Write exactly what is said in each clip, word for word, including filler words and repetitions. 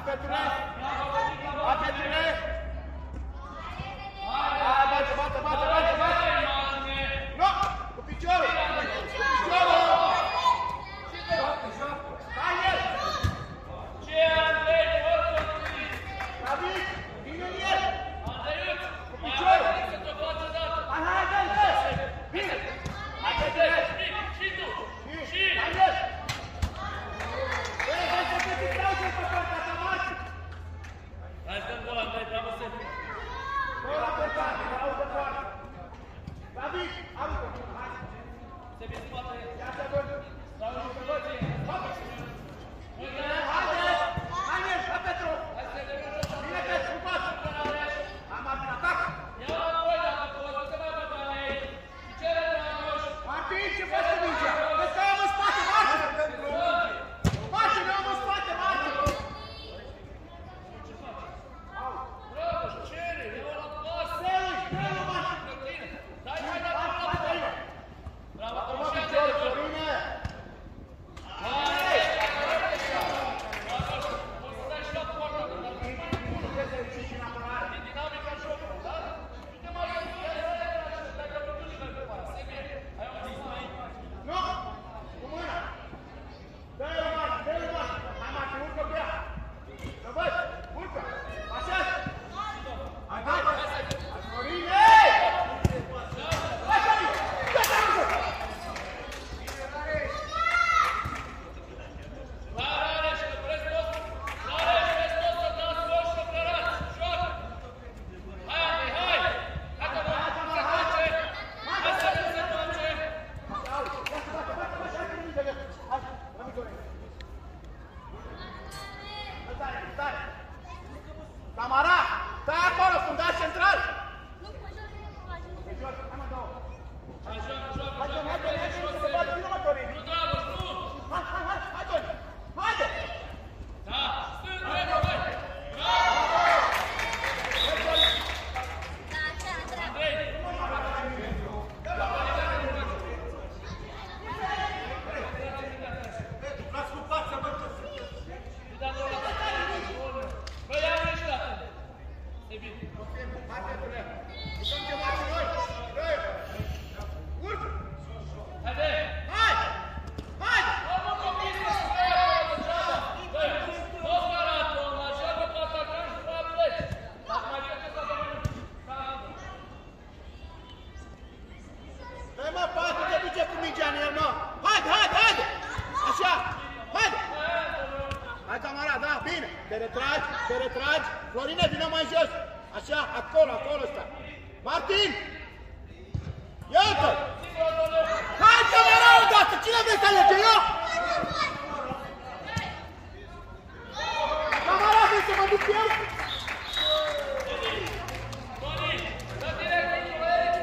Petrule! Hai, Petrule! Hai, bate, bate, bate, bate, bate! Nu! Cu piciorul! Cu piciorul! Hai, el! Ce, Andrei? David, vine în el! Andreiuț! Cu piciorul! Hai, hai, hai, hai! Vine! Hai, Petrule! Și tu! Și! Hai, el! Băi, hai să te distrau ce-i pe partea ta, Marci! Hai să dăm gol, Andrei, bravo, Sebi! Gol la portare, bravo de poartă! David, aruncă! Hai! Sebi, în spate! Ia să văd! Bravo, și pe bății! Haide! Haide, la Petru! Hai să te vedem! Bine, Petru, în față! Am Martin, atac! Ia înapoi, dacă poți, să mai băta ei! Picioare, Dragoș! Martin, ce faci cu mingea? Vezi că am în spate, Martin! Martin, eu am în spate, Martin! Dragoș, cere! Ia la pas! Greu, greu, Martin! Dai, hai, dai, dai, dai, dai! Bravo, Bravo, Tomaș, picior, Florine! hai! Dragoș, poți să dai și la poartă, că dacă nu mai e dinamica jocului, da? Uite, mai e, ia, ia, ia, ia, dacă nu duci mai pe pară, Sebi, ai o zi mai... Nu! Cu mâna! Dă-i-o, Martin, dă-i-o, Martin! Hai, Martin, urcă pe ea! Să văd! Urcă! Așează! Hai, hai! Hai, Florine! Hai, Florine! Dă-te aruncă! Rare, rare, și că vreți toți, rare, și vreți toți să dați gol și să plărați, joacă! Hai, Andrei, hai! Hai că nu se face! Hai să nu se face! Tamara, stai acolo, fundaș central! Hai, joacă, joacă, Hai, joacă! hai, hai, hai, să bată din următorii! Nu, Dragoș, nu! Hai, hai, hai, hai, Toni! Haide! Da, stâng, Renu, hai! Bravo! Andrei! Băi, ia uite la tine! Sebi! Hai, Petrule! Putem chema și noi! Dă-i! Urcă! Haide! Hai! Haide! Mamă, copii, să speră, degeaba! Băi, nu-ți garată, la joacă pe atacan și după aia pleci! Dacă mai trece să rămâne ca Andrei. Dă-i, mă, patru, te duce cu mingea în el, mă! Haide, haide, haide! Așa! Haide! Hai, Tamara, da, bine! Te retragi, te retragi! Florine, vină mai jos! Așa, acolo, acolo sta! Martin! Iată! Hai, Tamara, odată! Cine vrei să alege, eu? Tamara, vrei să mă duc eu? Toni, dă direct în Eric!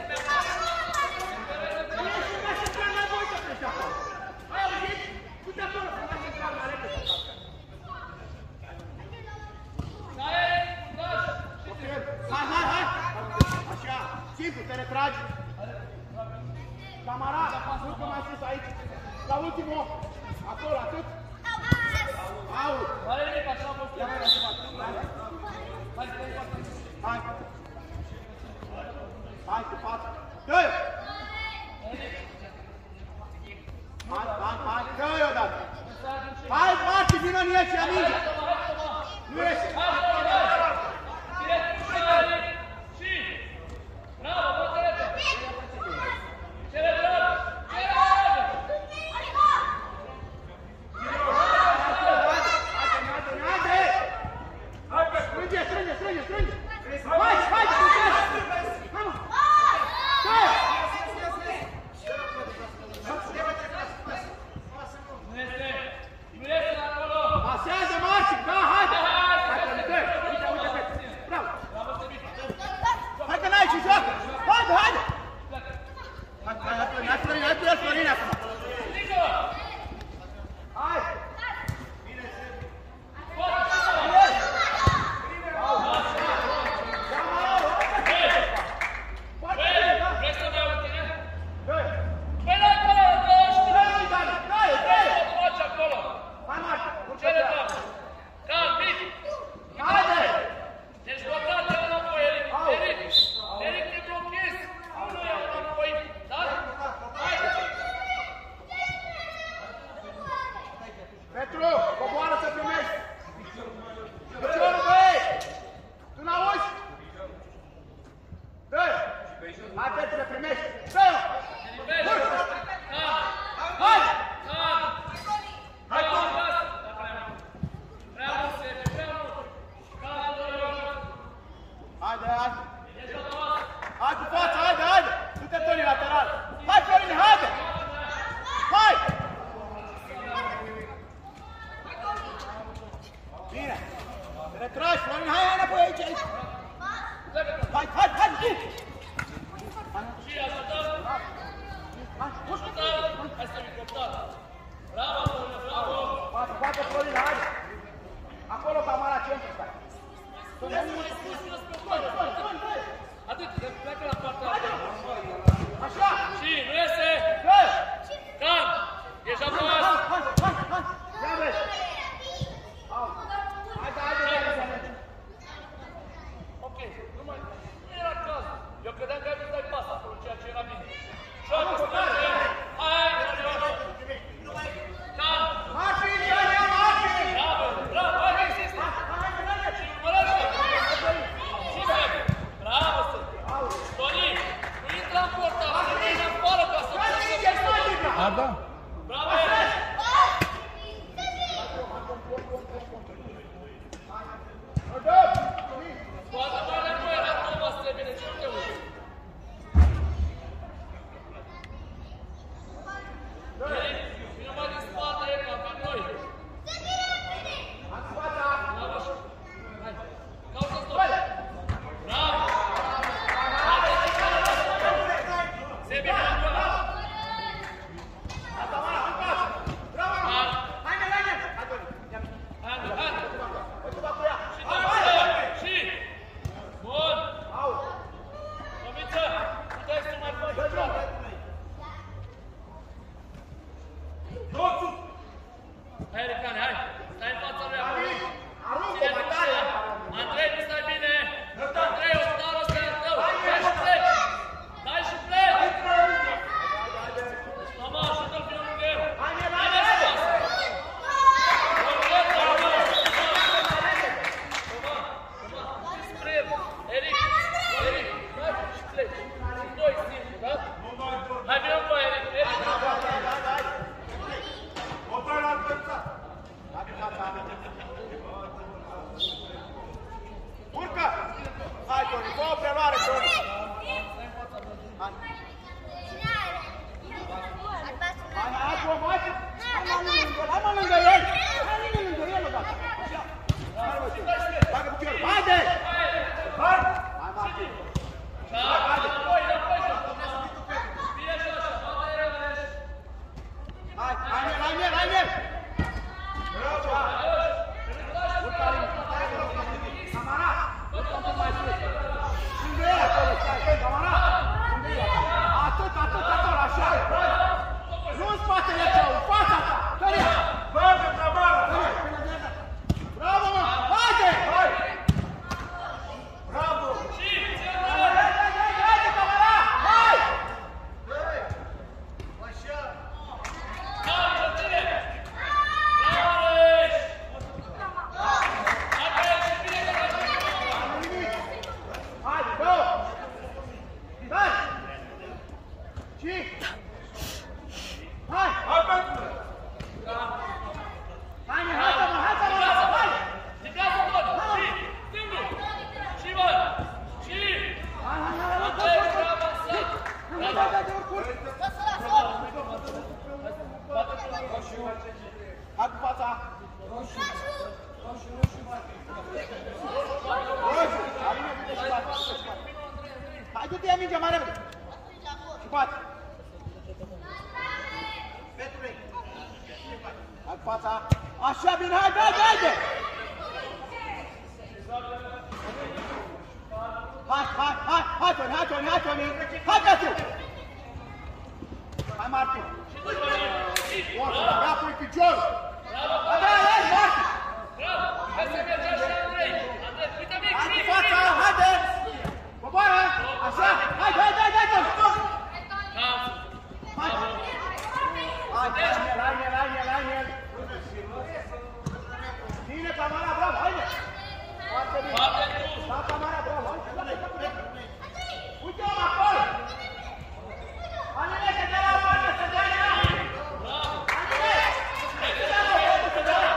Ești una central, n-ai voie să pleci acolo! Hai, auziți? Du-te acolo, una central, mai repede! Da, Eric, dați! Hai, hai, hai! Așa, simplu, te retragi. Tamara, urcă mai sus aici, la ultimul om. Acolo, atât. Au! Hai, Eric, așa a fost. Ia mai departe. Hai, stai în față. Hai! Hai, cu față. Dă-i! Hai, hai, hai, dă-i odată! Hai, Marci, vină în el și ia mingea! Nu ești! Hai, hai! Direct, Eric! Și! Bravo, bă, repede! Cere bravo! Cere bravo! Strânge, strânge, strânge, strânge! Hai, hai, strânge! Hai, mă! Hai! Nu este! Nu este acolo! Pasează, Marci! Da, haide! Hai, Hai, hai, uite, uite, uite, uite! Bravo! Bravo, Sebi! Hai că n-ai ce joacă! Haide, haide! Hai, hai, hai, hai, Florin, hai tu el, Florin, acum! Nico! Hai! Vrei să dau în tine? Dă-i! Păi la acolo, dă-și! Dă-i, Dani! Dă-i, dă-i! Ce faci acolo? Hai, Marci! Urcă Cere pe ea. bravo! Bine! Te retragi, Florin, hai, hai înapoi aici, aici! Hai, hai, hai, tu! Și ajutat! Ajutat! Hai să-mi coptat! Bravo, Florin, bravo! Poate, poate, Florin, hai! Acolo, camara, centru, stai! Atât, pleacă la partea asta. Așa! Și, nu iese! Cam! Ești apoi! Hai, hai, hai, hai! Ia vezi! Hai, hai, hai, hai! Ok, nu mai... Nu era caz. Eu credeam că ai vrut să dai pas acolo, ceea ce era bine. Șoară, stânge! Hai, George! Cam! Marci, Ionia, Marci! Bravo, bravo, hai, hai, insistă! Și urmărește! Și Sebe! Bravo, Sebe! Dorin, nu intra în porta, să ne ieși afară ca să poți să... A, da? Bravo, Ere! Scoate mai înapoi la Thomas, Sebe, de ce nu te uiți? Eric, vino mai din spate, Eric, avem noi! Bravo, și... Hai, caută stop! Bravo! Sebe, vino acolo! Handă, handă! Și Tomiță! Și! Bun! Tomiță! Puteai să mai faci ceva! Hai, Ericane, hai! Stai în fața lui acolo! Ține dușe! Andrei, nu stai bine! Andrei, o stară ăsta e al tău! Dai și pleci! Dai și pleci! Mama, ajută-l, vină lângă el! Bine spus! Eric, Eric, hai și pleci! Și doi singuri, da? Hai, vină cu Eric! Eric! Urcă! Hai, Toni, fă o preluare, Toni! Hai! Hai, hai, Tom, hai! Hai mă lângă el! Hai mă lângă el odată! Așa! Hai, mă, Toni! Bagă piciorul! Haide! Hai! Hai, Martin! Hai, haide! Hai, hai, Nel, hai, Nel, hai, Nel! Așa! Urcă-l! Camara! Lângă el acolo, stai! Camara! Lângă el! Atât, atât, atât, așa! Nu în spatele tău, în fața ta! Tăria! Bravo, Camara! Bravo, mă! Haide! Hai! Bravo! Haide, haide, haide, Camara! Hai! Așa! Haide, go! Hai! Și! Hai! Hai, pentru! Hai, hai, Tama, hai, Tama, hai! Lidează tot! Și! Singur! Și, bă! Și! Hai, hai, hai, hai, Andrei, trebuie avansat! hai, hai, hai, hai, urcuri! Hai cu fața! Roșu! Roșu, roșu, roșu! Aline, du-te și bate! Hai, du-te, ia mingea mai repede! Și bate! Hai cu fața! Așa, bine, haide, haide, haide! Hai, hai, hai, hai, Toni, hai, Toni, hai, Toni! Hai, Beatu! Hai, Martin! Oasă, ia pui piciorul! Hai, hai, hai, Martin! Bravo! Hai să mergem și Andrei! Andrei, uite mic! Hai cu fața, haide! Coboară! Așa! Haide, haide, haide, haide! Hai! Hai, Nel, hai, Nel, hai, Nel, hai, Nel! Bine, Camara, bravo, haide! Foarte bine! Da, Camara, bravo, haide! Uite-o acolo! Anile, se dă la poartă, se dă la! Anile! Se dă la poartă, se dă la!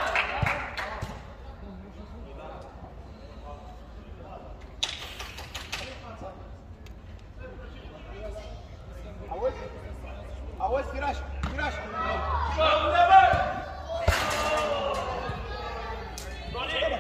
Auzi? Auzi, Firaș, Firaș! Unde, bă?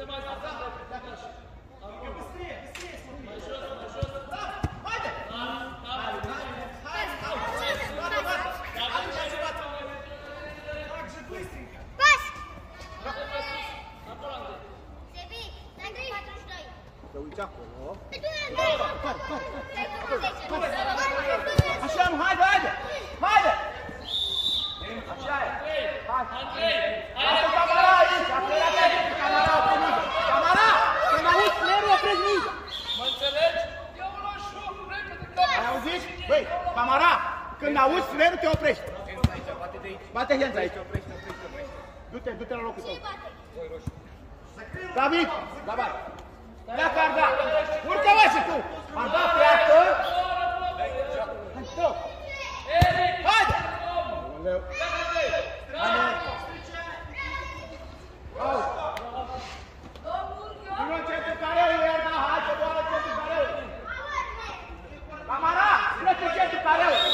mai sus, pleacă așa. Băstrâie, băstrâie, spune. Mai jos, mai jos. Da, haide! Haide, haide, haide, haide. Bate, bate. Atunci ai jucat. Trage băstrâie. Pas! Acolo, Andrei. Sebi, Andrei, patruzeci și doi. Te uiți acolo. Pe tu, Andrei. Așa, nu, haide, haide! Haide! Așa e. Hai. Andrei, Lasă Camara aici, apelea pe aici, Camara, opri mingea. Camara, când auzi flerul, oprești mingea. mă înțelegi? Eu o las joc, repede, că... Ai auzit? Băi, Camara, când auzi flerul, te oprești. Bate de aici. Bate Hența aici. Oprește, oprește, oprește. Du-te, du-te la locul tău. Ce bate? Voi roșu. David, David. Pleacă Arda. Urcă-mă și tu. Arda, pleacă. Hai, stop. Haide! Aoleu. Haide. Auzi. Vino în centru careului, Arda. Hai, să doară în centru careului. Camara, pleci în centru careului.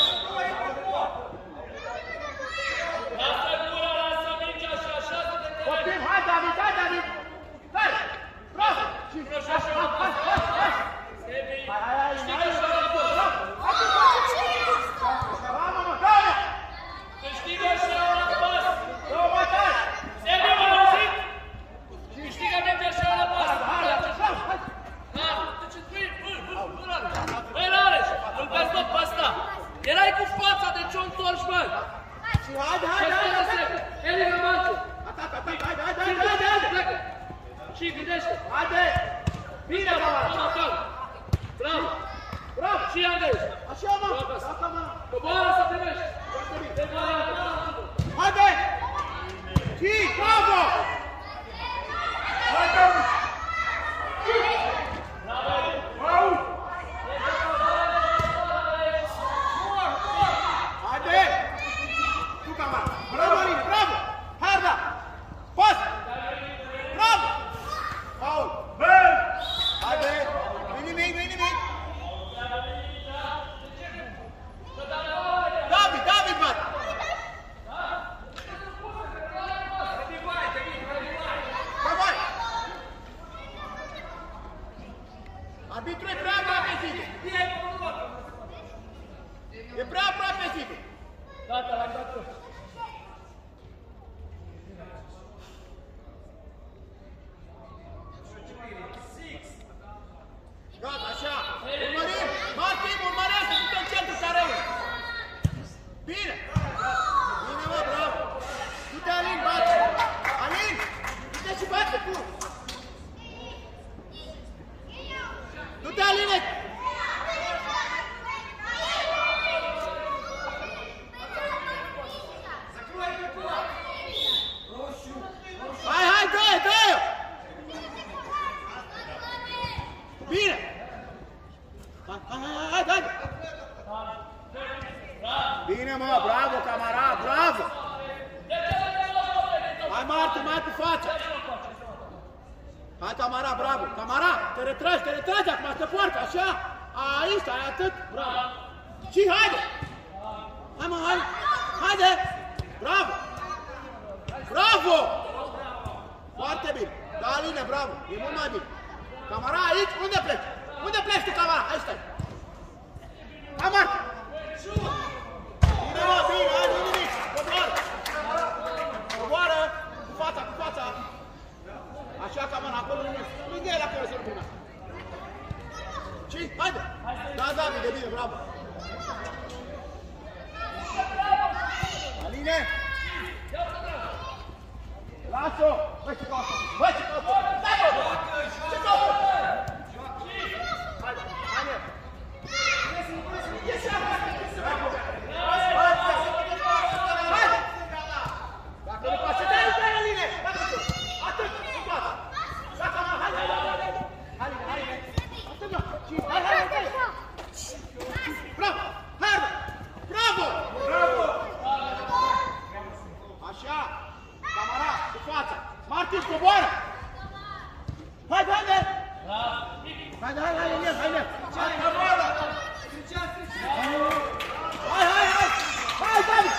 Lasă gura, lasă mingea și așa să te te... Copil, hai, David, hai, David. Hai, bravo. Și așa, hai, hai, hai, hai. Sebi, Hai, hai, hai, știi hai, că așa la dos. hai, mamă, dă-ne. Câștigă așa la pas. Dă-o mai tare. Sebi, m-am auzit? Câștigă mingea așa la pas. Hai, hai, hai, hai. Da, deci îi băi, băi, băi, Rareș. Băi, Rareș, îl vezi tot pe ăsta. Erai cu fața, de ce o întorci, bă? Și haide, Ce haide, stai haide, la haide. Sebi? Eli Rămanțu. Atac, atac, haide, haide, haide, haide, haide. Pleacă. Și gândește. Haide. Bine, Camara. Bravo. Bravo. Și Andrei. Așa, mă. Bravo. Da, Camara. Coboară să primești. Te Haide. Și, bravo. Haide. Bravo. Haide. Tu, Camara. Bravo, Aline, bravo. Harda. Pas. Bravo. Paul. Haide. Nu-i nimic, nu-i nimic. David, David, bate. Давай. Arbitru e prea aproape Situ. E prea aproape Situ. Gata, l-am dat eu. Gata, așa. Urmărim. Martin, urmărește. Du-te în centru careului. Bine. Bine, mă, bravo. Du-te, Alin, bate. Alin, du-te și bate tu. Du-te, Aline. Hai, hai, dă-i, dă-i. Bine. Hai, hai, hai, hai, hai. Bine, mă, bravo, Camara, bravo. Hai, Marti, mai cu fața. Hai, Camara, bravo. Camara, te retragi, te retragi acum, te poartă, așa. Aici, ai atât, bravo. Și haide. Hai, mă, hai. Haide. Bravo. Bravo. Foarte bine. Da, Aline, bravo. E mult mai bine. Camara, aici, unde pleci? Unde pleci tu, Camara? Aici stai. Hai, Marti. Bine, mă, bine, hai, nu nimic. Coboară. Coboară. Cu fața, cu fața. Așa, Camara, acolo nimic. Lângă el acolo să nu primească. Și, haide. Da, David, de bine, bravo. Aline. Lasă-o. Băi, ce caută. Băi, ce caută. Stai, bă. Ce caută. Haide, haide. Ieși acasă. Haide. Dacă nu face, dă-i, dă-i, Aline. Atât, nu poate. Da, Camara, haide, haide, haide. Haide, haide. Atât, mă. Și, hai, hai, hai. Bravo. Haide. Bravo. Bravo. Așa. Camara, cu fața. Martin, coboară. Haide, haide. Haide, haide, haide, Ilian, haide. Hai, Camara. Hai, hai, hai. Hai, David.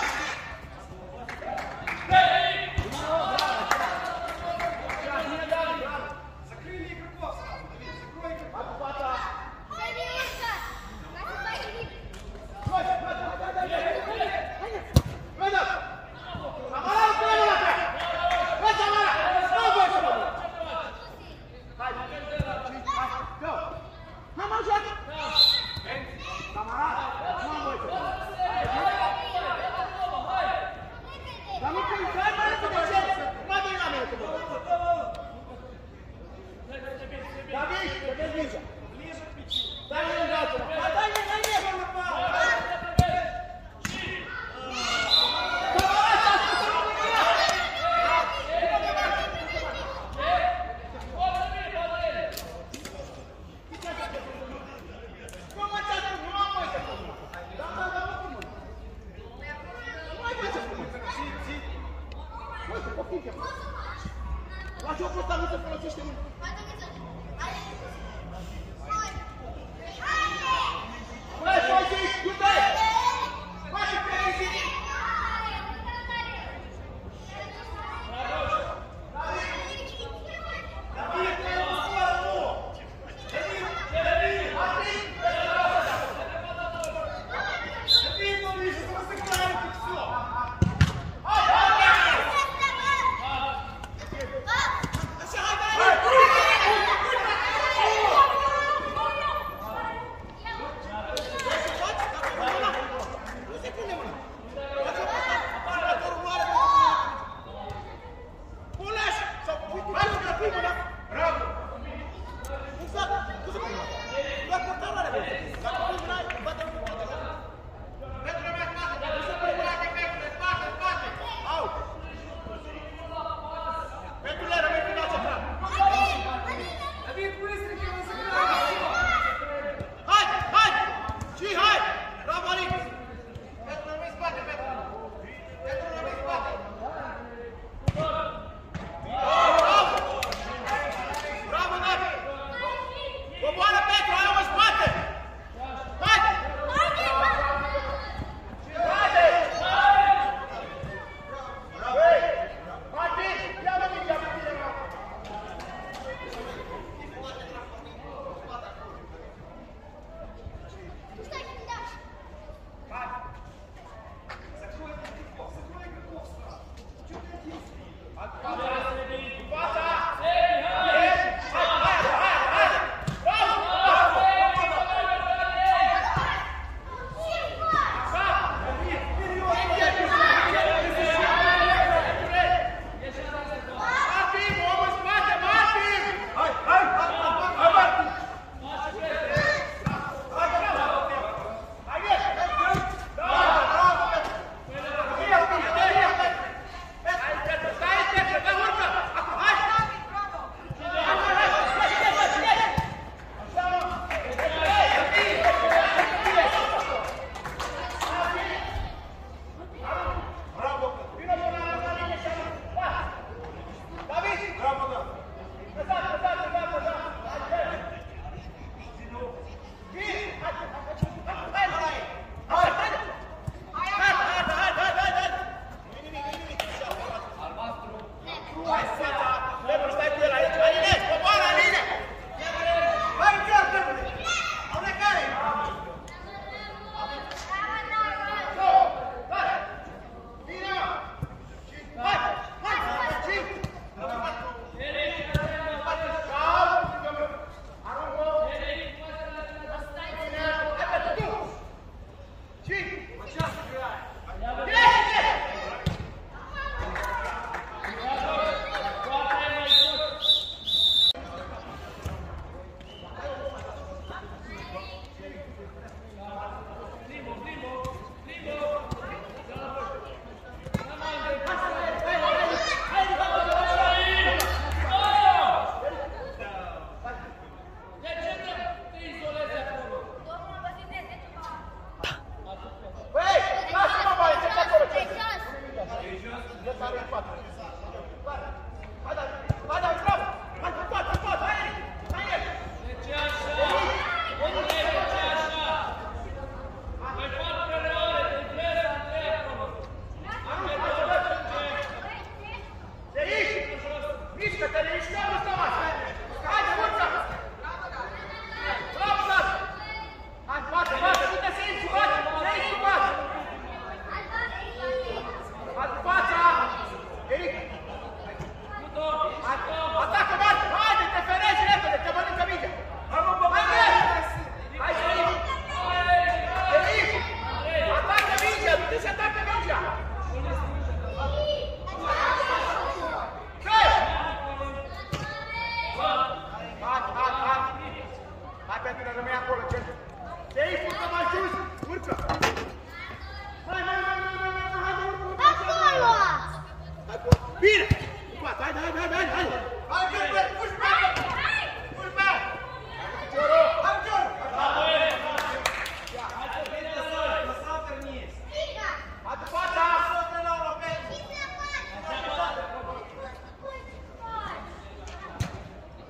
Hai,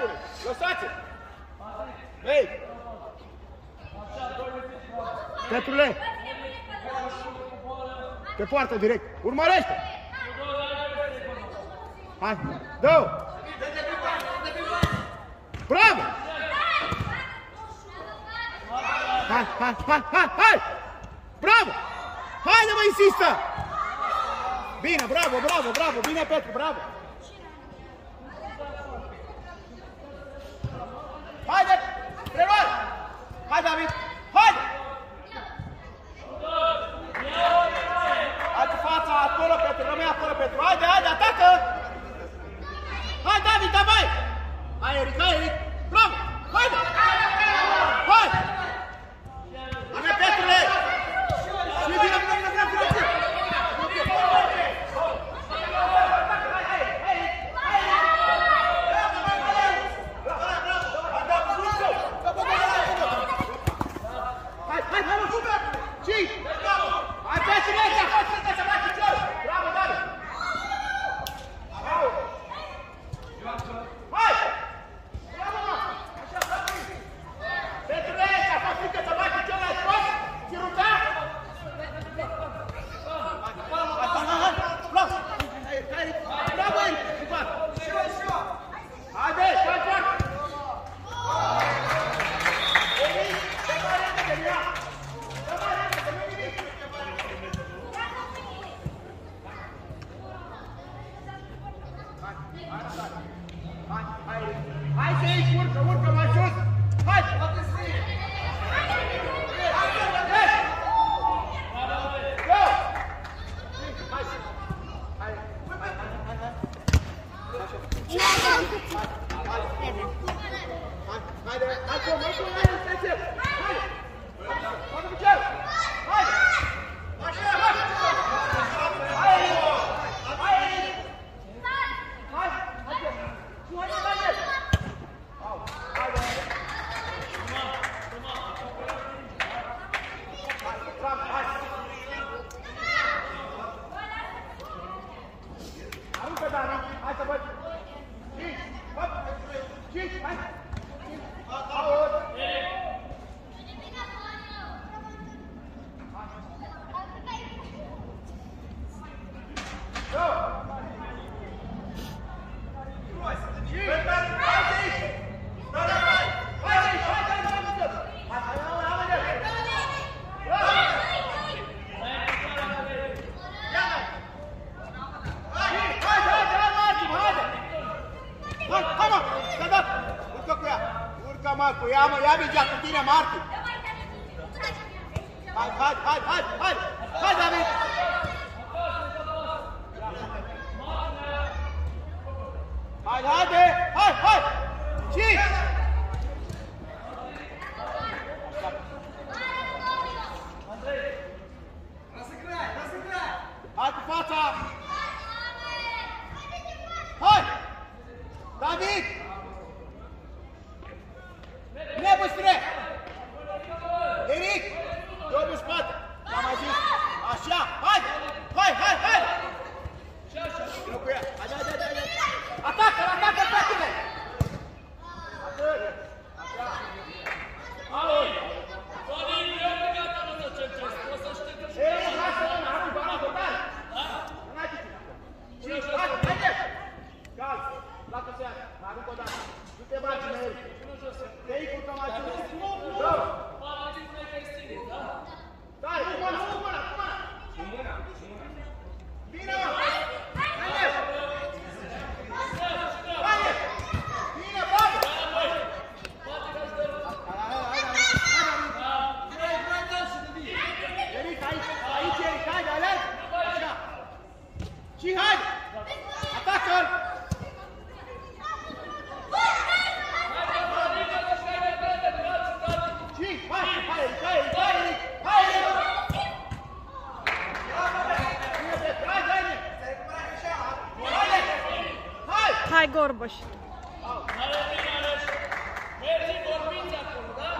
spune! Lăsați-l! Hei! Petrule! Te poartă direct! Urmărește! Hai! Dă-o! Bravo! Hai, hai, hai, hai, hai! Bravo! Haide, mă, insistă! Bine, bravo, bravo, bravo! Bine, Petru, bravo! Haide! Preluare! Hai, David! Haide! Hai cu fața acolo, Petru, rămâi acolo, Petru! Haide, haide, atacă! Hai, David, davai! Hai, Eric, hai, Eric! Bravo! Haide! Hai! Bine, Petrule! Și vine, vine, vine, vine, vine, vine! Hai, hai, hai, mă! Cinci! Hai, Petrule, ăsta! Hai, Petrule, să bagi picior! Bravo, David! Bravo! Hai! Bravo, mă! Așa, bravo! Petrule, ăsta! Faci frică să bagi picior la sport! Țiruța! Hai, hai, hai, hai! Bravo! Bravo, Eric! Haide, hai, hai! Hai să iei, urcă, urcă mai jos! Hai! Go! Hai! Hai! Haide, hai cum, hai cum, hai, stai țel! Hai! Hai, picior! Hai! Așa, hai! Hai! Hai! Hai! Hai! Aruncă, Dani! Hai să văd! Cinci! Hop! Cinci! Hai! Aud! Go! Cu ea, mă, ia mingea cu tine, Marti! Hai, hai, hai, hai, hai! Hai, David! Hai, haide! Hai, hai! Cinci! Hai cu fața! Hai! David! Bine, băstire! Eric! Dă-o în spate! Am mai zis! Așa! Haide! Hai, hai, hai! Vină cu ea! Haide, haide, haide! Atacă-l, atacă-l, fetele! Atât! Așa! Auzi! Florin, eu pe gata nu să cercesc, o să știi că... Ei, lasă mâna, aruncă, aruncă, tare! N-ai ce fi! Cinci, haide, haide! Calm! Lasă-se ea, mai aruncă o dată! Nu te bagi în el! Te iei cu cămaciul! Dă! Tare, cu mâna, cu mâna, cu mâna! Cu mâna, cu mâna! Bine, mă! Haide! Haide! Bine, bravo! Eric, aici, aici, Eric, haide, alerg! Așa! Și haide! Atacă-l! Hai, Gorbaș! Mergi, vorbiți acolo, da?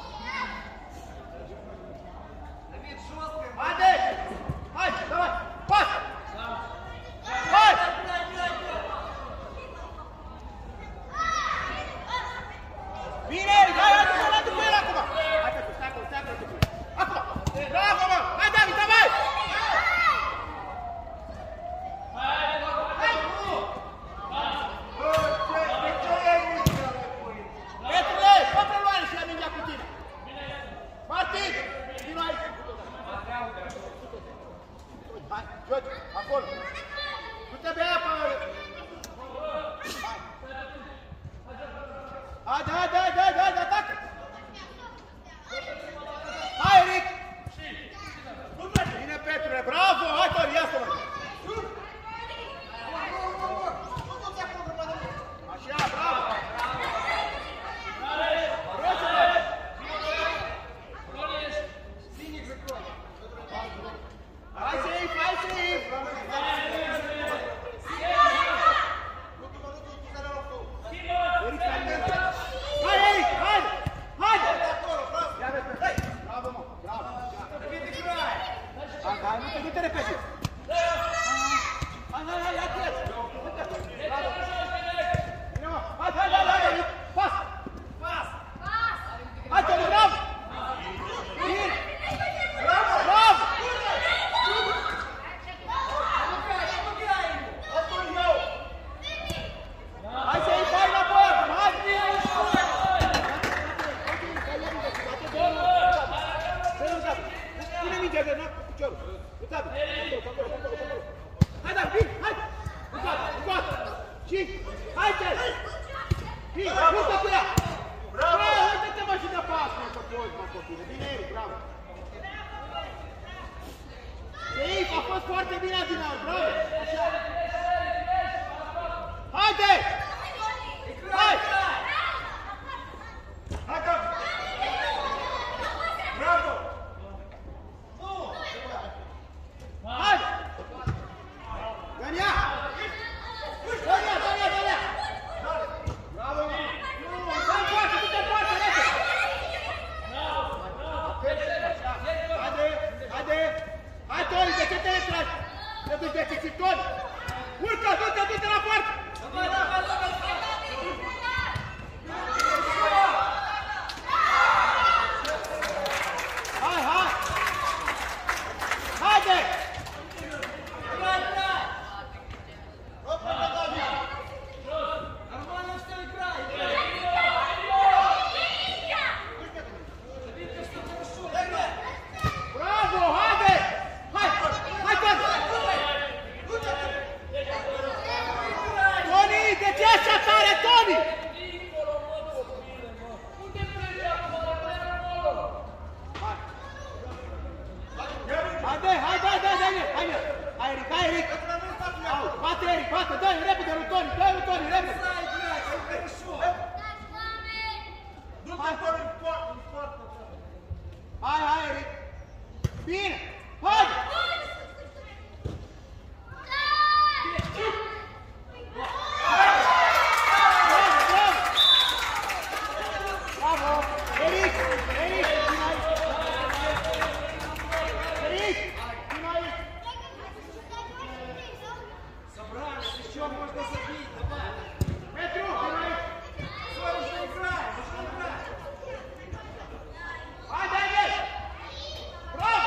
Haide! Hai, давай! Pas! Hai! Vii, uite cu ea! Bravo! Uite-te mă și de pas, mă, că poți, mă, copile. Bine, Eric, bravo! Eric, a fost foarte bine Adinaur, bravo! Așa! Haide! Hai! Haide! Bravo! Haide! Dă-mi-a! Dă-mi-a, dă-mi-a, dă-mi-a! Bravo! Dă-mi poate, du-te poate, rete! Haide! Haide! Hai, Toni, de ce te retragi? Te duci de țițit, Toni! Urcă, du-te, du-te la poartă! Hai, hai! Haide! Bravo, haide! Hai, hai, Toni! Toni, de ce așa tare, Toni? Haide, haide, haide, haide, haide! Hai, Eric, hai, Eric! Bate, Eric, bate, dă-i repede lui Toni, dă-i lui Toni, repede! Hai, hai, Eric! Bine! Haide! Bravo! Eric! Eric! Vino aici! Eric! Vino aici! Petru! Vino aici! Haide, haide! Bravo!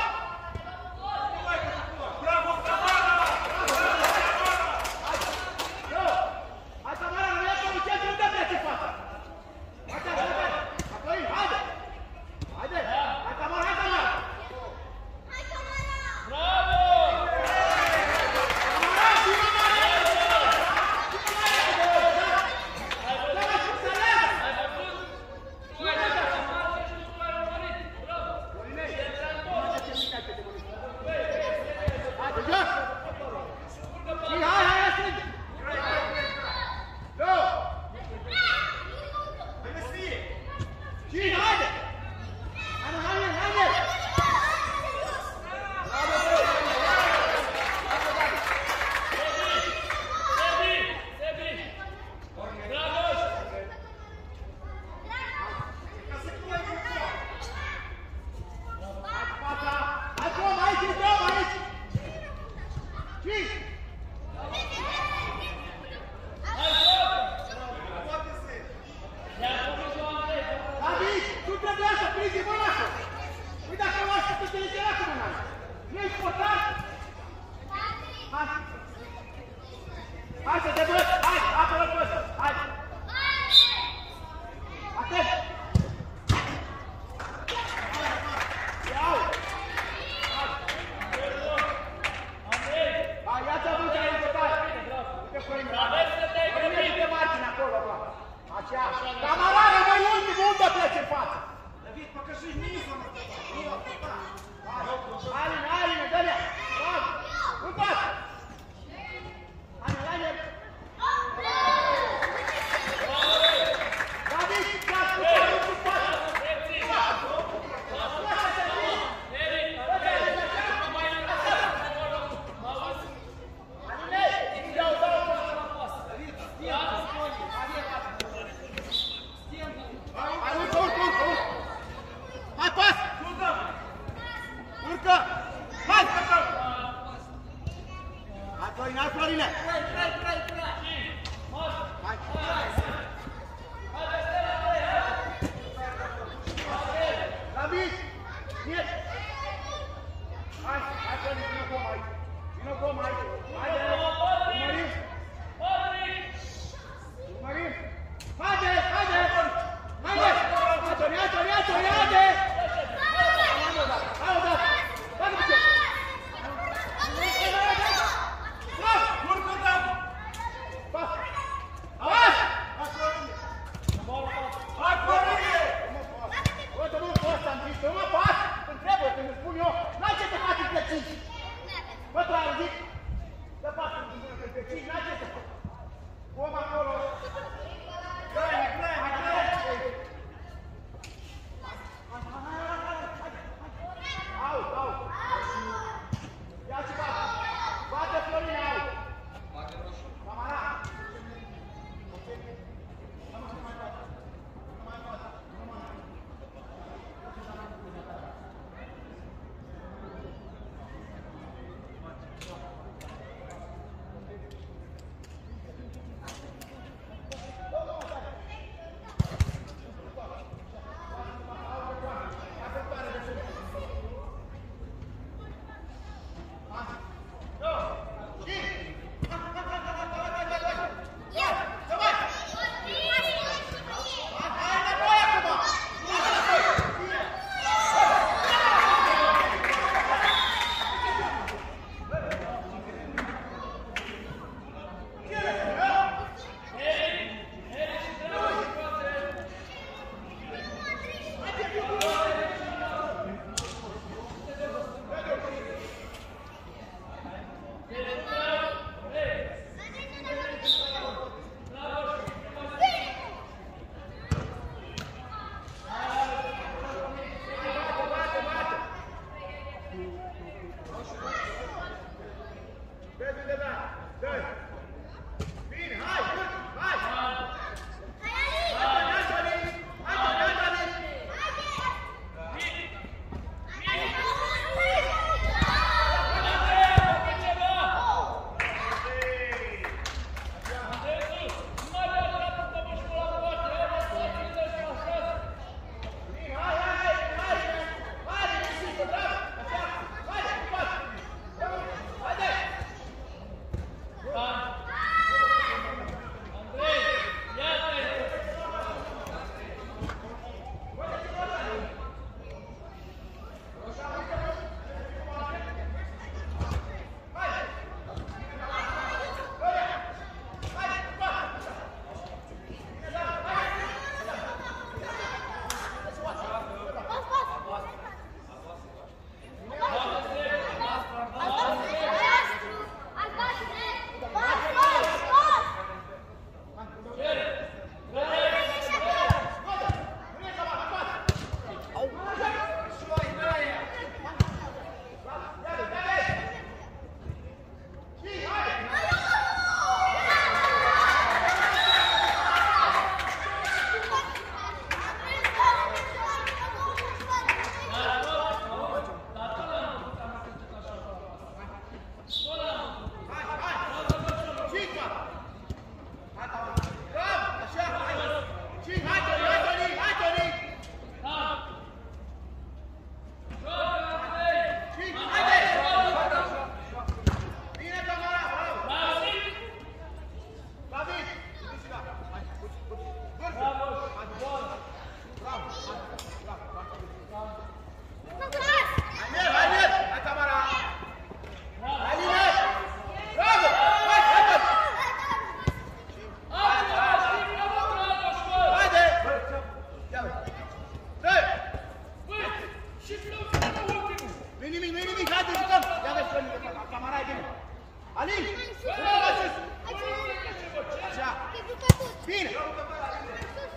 Hai, Tamara, nu ia pe centru, nu te pleci în față! Haide, haide! Apoi, haide! Haide! Hai, Tamara, hai, Tamara! Bravo! Tamara, vino mai! Dă-mă și să leră! Haide, jos! Și hai, hai, hai, strânge! Două! Și haide! Haide, haide, haide! Bravo, băi! Sebi! Sebi! Bravo! Fața! Hai, Tom, aici, Tom, aici! Cinci! David, tu trebuie să prinzi mâna asta! Uite dacă o așa să te lichera cu mâna! Nu ești portar? Hai! Hai să te băți! Hai! Apără pe ăsta! Hai! Atent! Iau! Hai, ia-ți aduce aici de tare! Uite Florin! Florin, uite margine acolo, bă! Așa! Tamara, rămâi ultimul, unde pleci în față? David, покажи низом! Hai, Aline, Aline, dă-le! Bravo! În față! Aline, Aline! David, ia-ți putea, nu-ți față! Hai, urcă, urcă, urcă, urcă!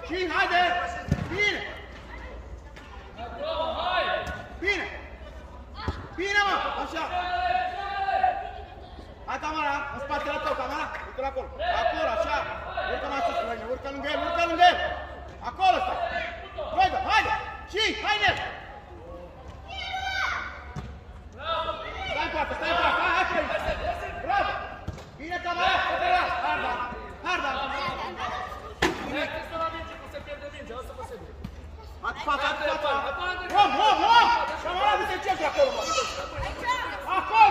Și haide! Bine! Bine! Bine, mă! Așa! Hai, Camara! În spatele tău, Camara! Uite-l acolo! Acolo, așa! Urcă mai sus, Răine! Urcă lângă el! Urcă lângă el! Acolo stai! Haide! Haide! Și! Haide! Stai în poartă! Stai în poartă! Hai, hai, hai! Bravo! Bine, Camara! Harda! Harda! Atu fața, atu fața! Om, om, om! Camara, du-te în centru acolo, mă! Acolo!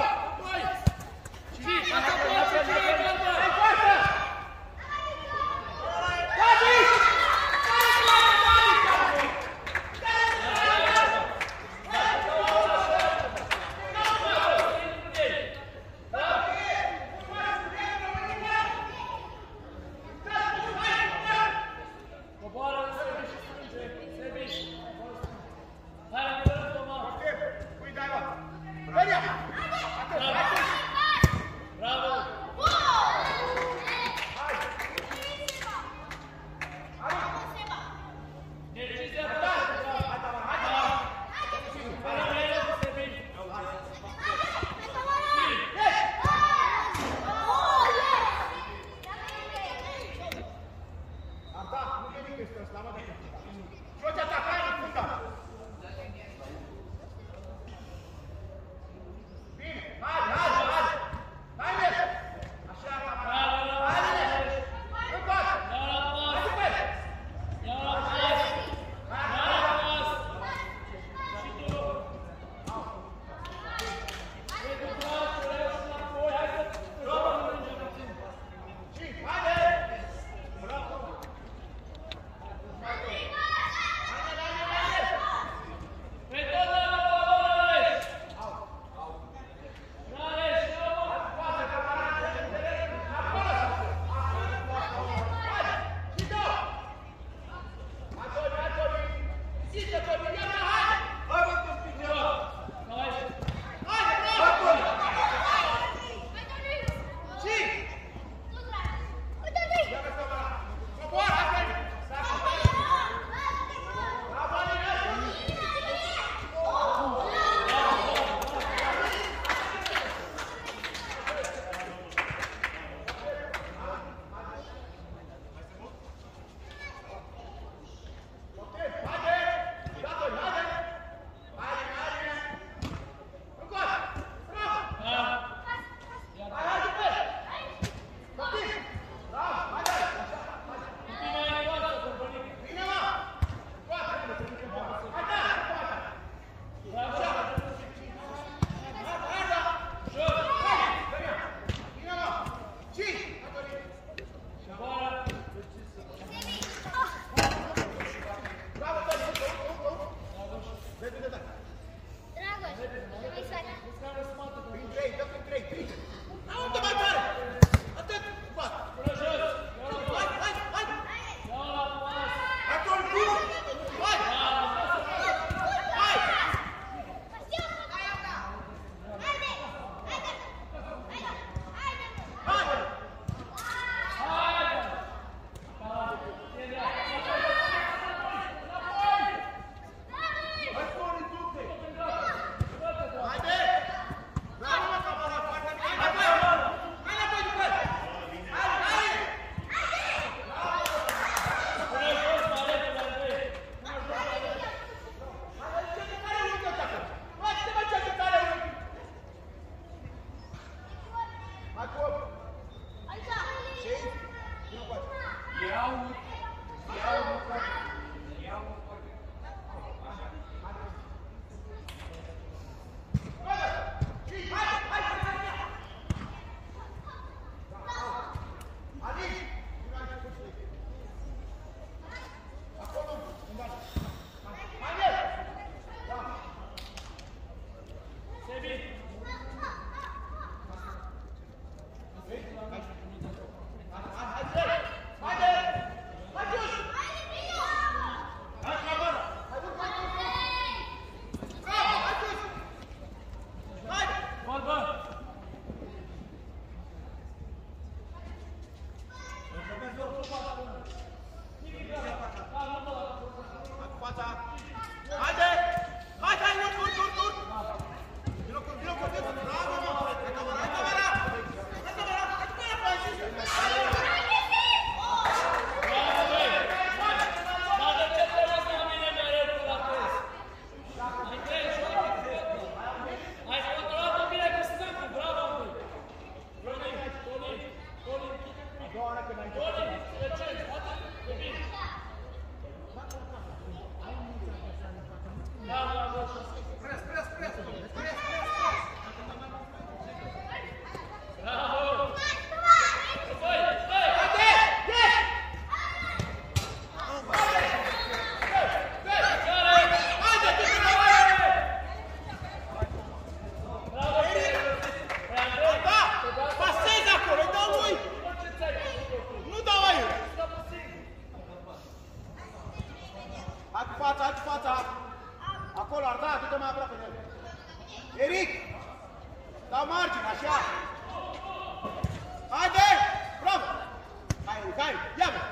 Stai poartă! Gabi! Hai cu fața, hai cu fața. Acolo, Arda, du-te mai aproape de el. Eric! Dau margine, așa. Haide! Bravo! Hai, Eric, hai, ia-mă!